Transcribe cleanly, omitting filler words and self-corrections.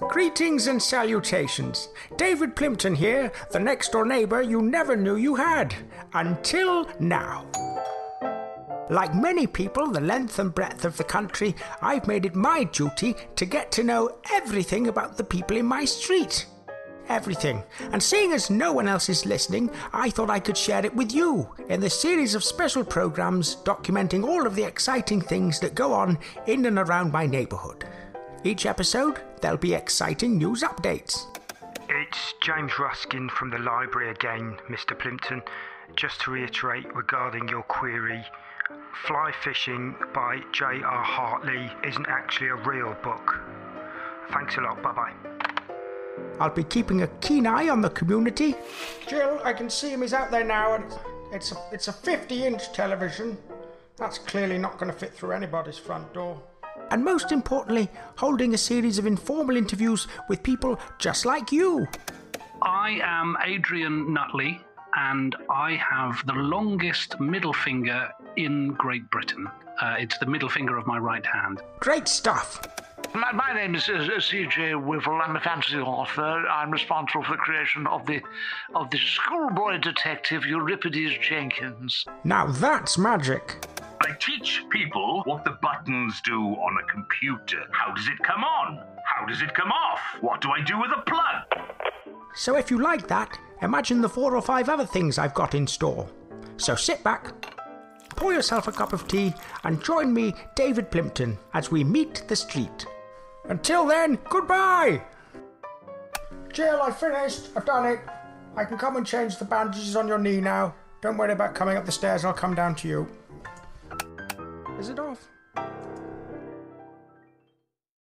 Greetings and salutations. David Plimpton here, the next door neighbour you never knew you had. Until now. Like many people the length and breadth of the country, I've made it my duty to get to know everything about the people in my street. Everything. And seeing as no one else is listening, I thought I could share it with you in the series of special programmes documenting all of the exciting things that go on in and around my neighbourhood. Each episode, there'll be exciting news updates. It's James Ruskin from the library again, Mr. Plimpton. Just to reiterate regarding your query, Fly Fishing by J.R. Hartley isn't actually a real book. Thanks a lot, bye-bye. I'll be keeping a keen eye on the community. Jill, I can see him, he's out there now, and it's a 50-inch television. That's clearly not going to fit through anybody's front door. And most importantly, holding a series of informal interviews with people just like you. I am Adrian Nutley, and I have the longest middle finger in Great Britain. It's the middle finger of my right hand. Great stuff. My name is C.J. Wiffle. I'm a fantasy author. I'm responsible for the creation of the schoolboy detective Euripides Jenkins. Now that's magic. I teach people what the buttons do on a computer. How does it come on? How does it come off? What do I do with a plug? So if you like that, imagine the 4 or 5 other things I've got in store. So sit back, pour yourself a cup of tea, and join me, David Plimpton, as we meet the street. Until then, goodbye! Jill, I've finished. I've done it. I can come and change the bandages on your knee now. Don't worry about coming up the stairs, I'll come down to you. Is it off?